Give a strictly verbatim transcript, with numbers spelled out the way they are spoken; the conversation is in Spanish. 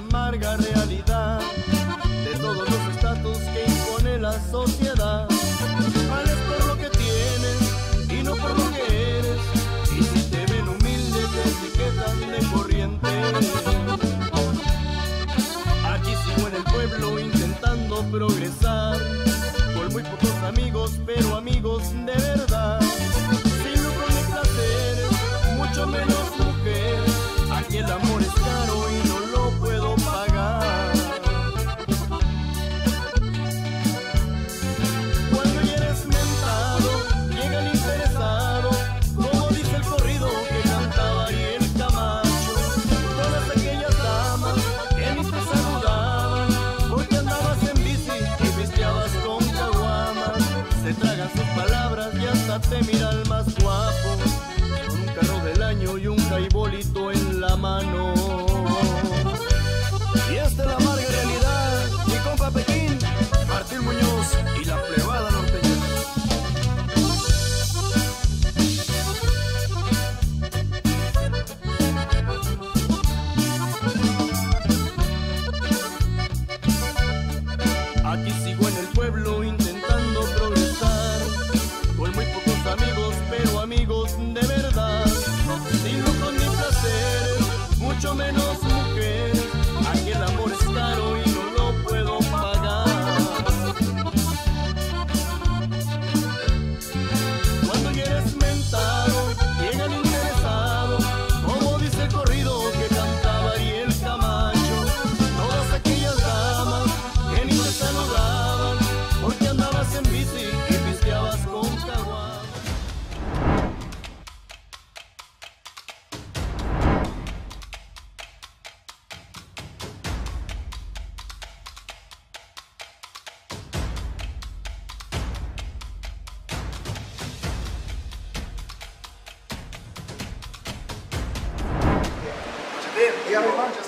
amarga realidad de todos los estatus que impone la sociedad. Vales por lo que tienes y no por lo que eres, y si te ven humilde te etiquetan de corriente. Aquí sigo en el pueblo intentando progresar, con muy pocos amigos, pero amigos de verdad. Sin lucro ni placeres, mucho menos mujeres. Aquí el amor es caro y no lo puedo pagar. Cuando ya eres mentado, llega el interesado, como dice el corrido que cantaba Ariel Camacho. Todas aquellas damas que ni te saludaban porque andabas en bici y pisteabas con caguamas, se tragan sus palabras y hasta te mira el más guapo, con un carro del año y un jaibolito en la mano. Y esta es la amarga realidad, mi compa Pekín, Martín Muñoz y la plebada norteña. Aquí sigo en el pueblo intentando progresar, con muy pocos amigos, pero amigos de verdad. Sin lujos ni placeres, mucho menos mujeres. Aquí el amor es caro y no lo puedo pagar. Cuando ya eres mentado, llega el interesado, como dice el corrido que cantaba Ariel Camacho. Todas aquellas damas que ni te saludaban porque andabas en bici y pisteabas con caguamas. Dígame, Mancha.